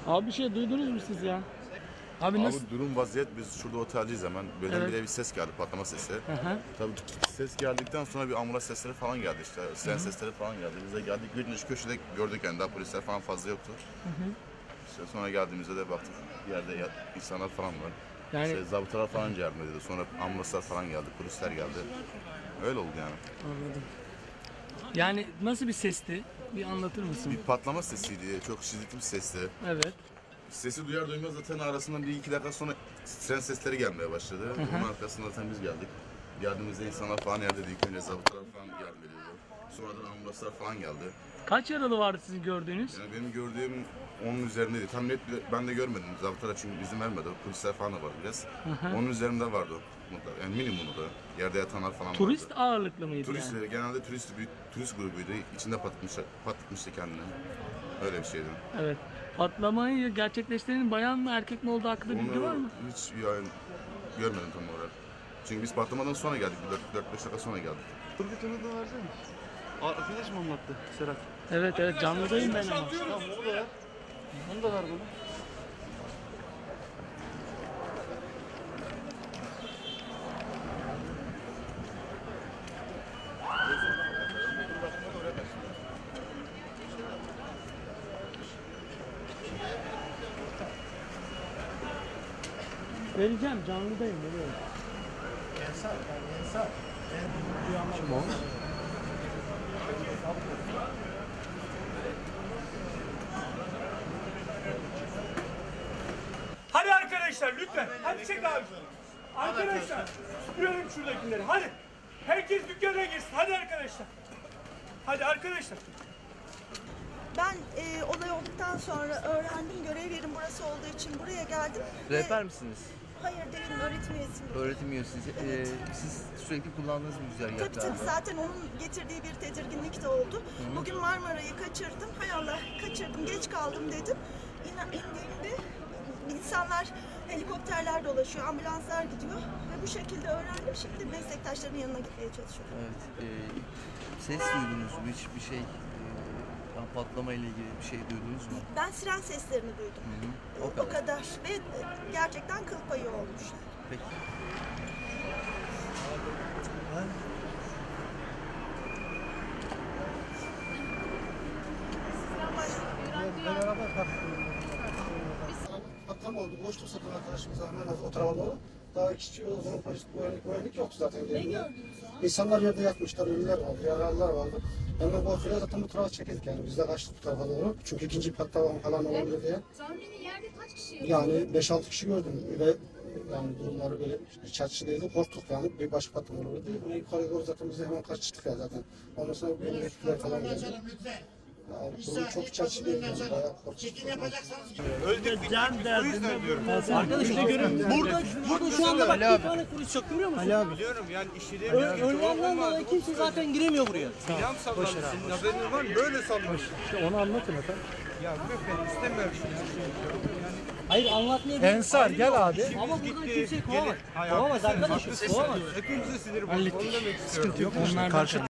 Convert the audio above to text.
Abi bir şey duydunuz mu siz ya? Abi nasıl? Abi durum vaziyet, biz şurada oteldeyiz hemen. Birden bire bir ses geldi, patlama sesi. Tabii ses geldikten sonra bir ambulans sesleri falan geldi işte. Siren sesleri falan geldi. Biz de geldik, gündüz köşede gördük yani, daha polisler falan fazla yoktu. İşte sonra geldiğimizde de baktık yerde insanlar falan var. Yani İşte zabıtalar falan yardım ediyordu. Sonra ambulanslar falan geldi, polisler geldi. Öyle oldu yani. anladım. Yani nasıl bir sesti? Bir anlatır mısın? Bir patlama sesiydi, çok şiddetli bir sesti. Evet. Sesi duyar duymaz zaten arasından 1-2 dakika sonra siren sesleri gelmeye başladı. Onun arkasında zaten biz geldik. Geldiğimizde insanlar falan yerdeydi. İlk önce zabıtalar falan yardım ediyordu. Sonradan ambulanslar falan geldi. Kaç yaralı vardı sizin gördüğünüz? Yani benim gördüğüm onun üzerindeydi. Tam net ben de görmedim. Zabıtalar çünkü izin vermedi. Polisler falan da vardı biraz. Onun üzerinde vardı mutlaka. Yani minimumda da. Yerde yatanlar falan Turist vardı. ağırlıklı mıydı Turist, yani? genelde turist grubuydu. İçinde patlatmıştı kendini. Öyle bir şeydi. Evet. Patlamayı gerçekleştirenin bayan mı erkek mi olduğu hakkında bilgi var mı? Hiç yani görmedim tam olarak. Çünkü biz patlamadan sonra geldik. 4-5 dakika sonra geldik. Turgut onu da versene. Arkadaş mı anlattı Serhat? Evet evet, canlıdayım ben ama. Tamam onu da ver. Onu da ver bana. Vereceğim, canlıdayım. Veriyorum. Kim o? Hadi arkadaşlar lütfen. Hadi çek abi. Arkadaşlar süpürelim şuradakileri. Hadi. Herkes dükkana girsin. Hadi arkadaşlar. Hadi arkadaşlar. Ben olay olduktan sonra öğrendim, görev yerim burası olduğu için buraya geldim. Rehber misiniz? Hayır değilim, öğretim üyesiyim. Öğretim üyesiniz. Siz sürekli kullandığınız bir güzergah Tabii zaten onun getirdiği bir tedirginlik de oldu. Bugün Marmara'yı kaçırdım. Hay Allah, kaçırdım, geç kaldım dedim. İndiğimde insanlar, helikopterler dolaşıyor, ambulanslar gidiyor. Ve bu şekilde öğrendim. Şimdi meslektaşlarımın yanına gitmeye çalışıyorum. Evet. Ses duydunuz mu? Hiçbir şey patlama ile ilgili bir şey duydunuz mu? Ben siren seslerini duydum. O kadar. Ve gerçekten kıl payı olmuş. Peki. Patlama oldu. Boşluk satan arkadaşımız hemen o tarafa doğru. Daha kişi o zaman güvenlik yoktu zaten. Ne gördünüz? İnsanlar yerde yatmışlar, ölüler vardı, yaralılar vardı. Ben de bu akıllı zaten bu tarafa çekildik yani. Biz de kaçtık bu tarafa doğru. Çünkü ikinci patlama falan olabilir diye. Tahmini yerde kaç kişi? Yani 5-6 kişi gördüm ve yani durumları böyle iç açıcıydı. Korktuk yani. Bir başka patlama olurdu. Yukarı doğru zaten biz de hemen kaçtık ya zaten. Ondan sonra benim ekipler falan geldi. Durum çok iç açıcıydı. Yani bayağı korktuk. Arkadaşlar görün. Burada şu anda bak bir tane polis yok, görüyor musun? Ali abi. Biliyorum yani işleri Önlemden dolayı kimse zaten giremiyor buraya. Plan sallandı. Senin haberin var mı? Böyle sallandı. İşte onu anlatın efendim. Ya yok ben istemiyorum şimdi. Hayır anlatmaya değil. Ensar gel abi. Ama buradan kimseyi kovamaz. Kovamaz arkadaşım. Kovamaz. Hepimize sinir bozuldu. Onu demek istiyorum. Onlar karşı